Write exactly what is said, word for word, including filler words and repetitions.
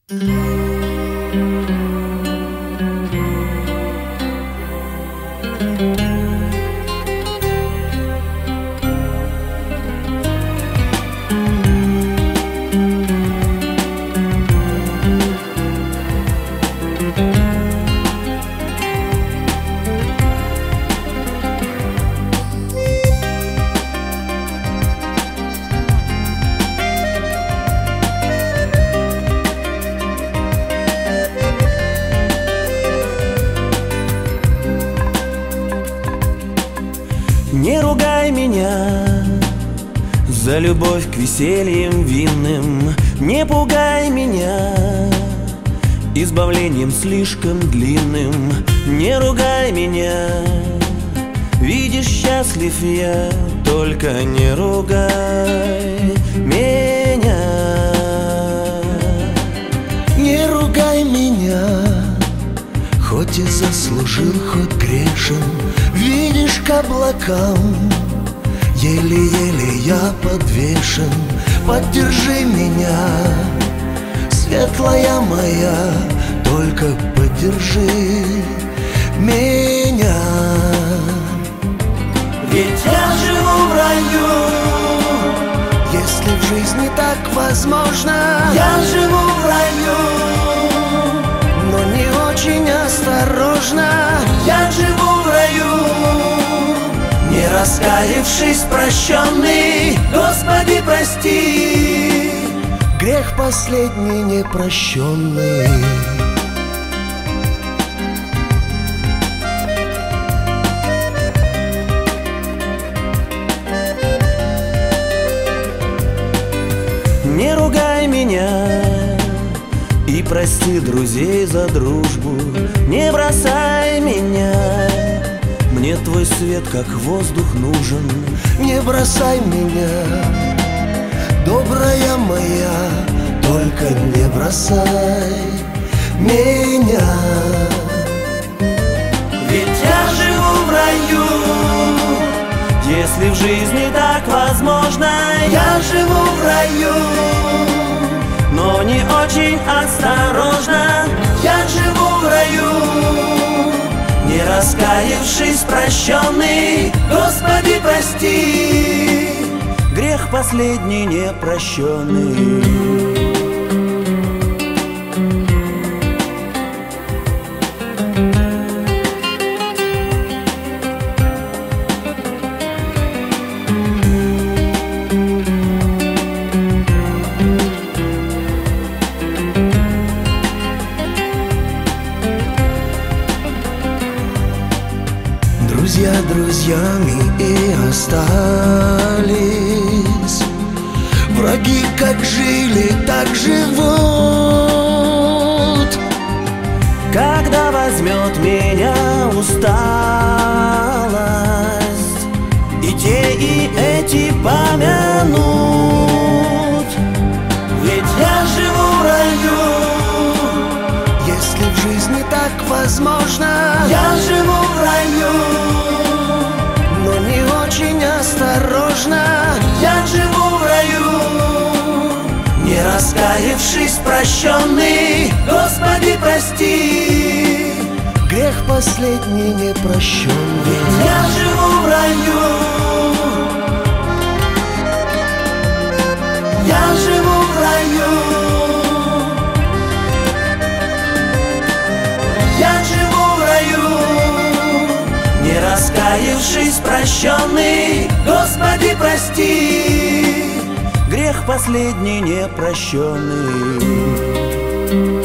Не ругай меня за любовь к весельям винным, не пугай меня избавлением слишком длинным. Не ругай меня, видишь, счастлив я, только не ругай меня. Не ругай меня, хоть и заслужил, хоть грешен. Видишь, к облакам еле-еле я подвешен. Поддержи меня, светлая моя, только поддержи меня. Ведь я живу в раю, если в жизни так возможно. я живу в раю, но не очень осторожно. я живу в раю, не раскаявшись, прощенный. Господи, прости, грех последний непрощенный. не ругай меня и прости друзей за дружбу. Не бросай меня, мне твой свет как воздух нужен. Не бросай меня, добрая моя, только не бросай меня. Ведь я живу в раю, если в жизни так возможно. Я живу в раю, но не очень осторожно. Я живу в раю, не раскаявшись, прощенный. Господи, прости, грех последний непрощенный. Друзья друзьями и остались, враги как жили, так живут. Когда возьмет меня усталость, и те, и эти помянут. Ведь я живу в раю, если в жизни так возможно. я живу в раю, но не очень осторожно. я живу в раю, не раскаявшись, прощенный. Господи, прости, грех последний непрощенный. я живу в раю, я живу в раю, я живу в раю, не раскаявшись, прощенный. Господи, прости, грех последний непрощенный.